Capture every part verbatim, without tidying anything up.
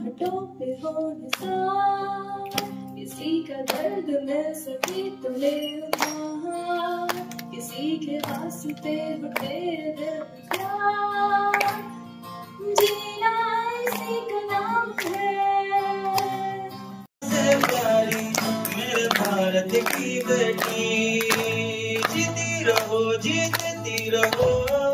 आहटों पे हो निसार, किसी का दर्द में सभी तुले उधार, किसी के वास्ते हो तेरे दिल प्यार, जीना इसी का नाम है। प्यारी मेरे भारत की बेटी, जीती रहो जीतती रहो।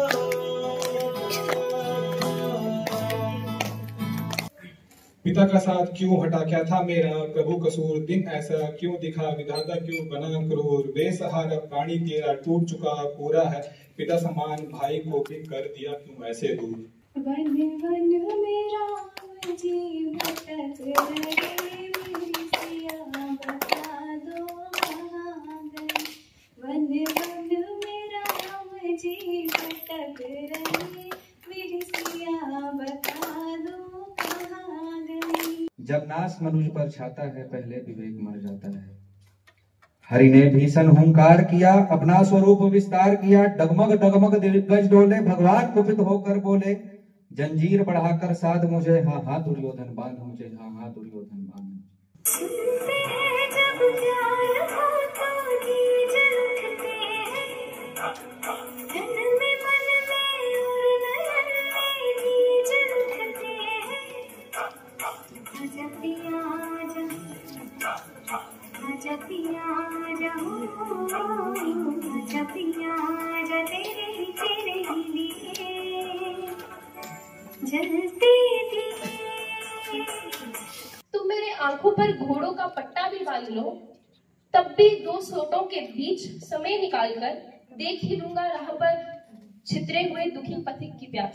पिता का साथ क्यों हटा, क्या था मेरा प्रभु कसूर, दिन ऐसा क्यों दिखा, विधाता क्यों बना क्रूर, बेसहारा प्राणी तेरा टूट चुका पूरा है, पिता समान भाई को भी कर दिया क्यों ऐसे दूर। वन वन मेरा जीव भटक रहे, मेरी सिया बता दो कहाँ गई। वन वन मेरा जीव भटक रहे, मेरी सिया बता दो कहाँ गई। जब नाश मनुज पर छाता है पहले विवेक मर जाता है। हरि ने भीषण हुंकार किया, अपना स्वरूप विस्तार किया, डगमग डगमग दिग्गज डोले, भगवान कुपित होकर बोले, जंजीर बढ़ाकर साध मुझे, हाँ हाँ दुर्योधन बांध मुझे, हाँ हाँ दुर्योधन बांध मुझे। जब प्यार हो तो जी जलते हैं, तन में मन में और नयन में जी जलते हैं। आजा पिया आजा, आजा पिया आजा, आजा पिया आजा, तेरे ही तेरे ही लिए जलते दिए। तुम मेरे आंखों पर घोड़ों का पट्टा भी बांध लो, तब भी दो सोटों के बीच समय निकालकर देख ही लूंगा राह पर छितरे हुए दुखी पथिक की प्यास।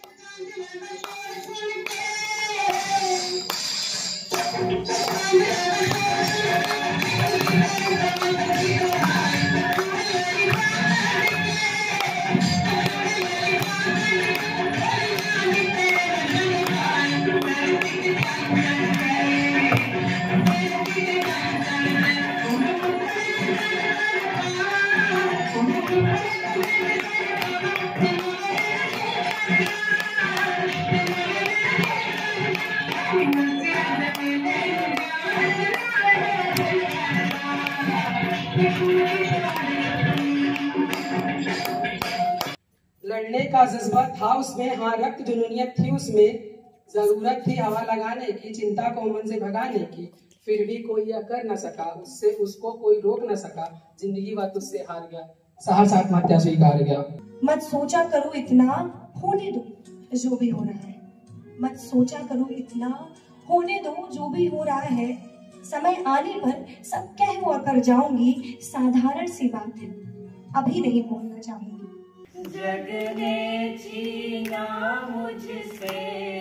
लड़ने का जज्बा था उसमें, हाँ रक्त जुनूनियत थी उसमें, जरूरत थी हवा लगाने की, चिंता को मन से भगाने की, फिर भी कोई यह कर न सका, उससे उसको कोई रोक न सका, जिंदगी वह तुझसे हार गया, सहर्ष आत्महत्या स्वीकार गया। मत सोचा करो इतना, होने दो जो भी हो रहा है। मत सोचा करो इतना, होने दो जो भी हो रहा है। समय आने पर सब कह हुआ कर जाऊंगी, साधारण सी बात है, अभी नहीं बोलना चाहूंगी। जग ने छीना मुझसे,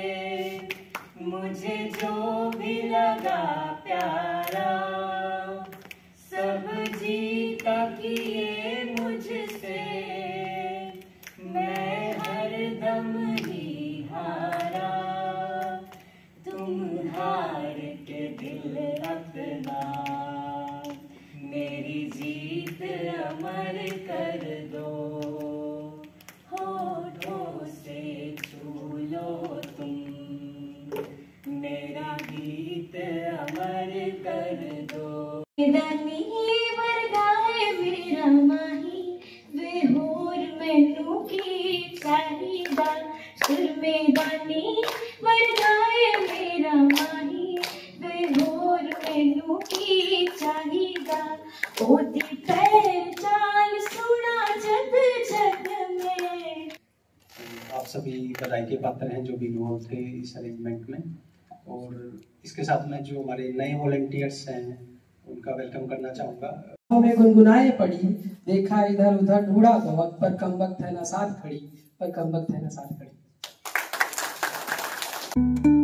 मुझे जो भी लगा प्यारा, सब जीता किए मुझसे, मैं हरदम ही हारा। तुम हार के दिल अपना मेरी जीत अमर कर दो, होठों से छू लो तुम मेरा गीत अमर कर दो। दानी वरगाए मेरा माही, वे होर मैनू की चाहिदा, सुर में दानी वरगाए मेरा माही, वे होर मैनू की चाहिदा, ओदी पहचान सुना जग जग में। आप सभी बधाई के पात्र हैं जो भी इन्वॉल्व थे इस अरेंजमेंट में, और इसके साथ में जो हमारे नए वॉलंटियर्स हैं उनका वेलकम करना चाहूँगा। हमें गुनगुनाए पड़ी, देखा इधर उधर ढूंढा तो वक्त पर कम वक्त है ना साथ खड़ी, पर कम वक्त है ना साथ खड़ी।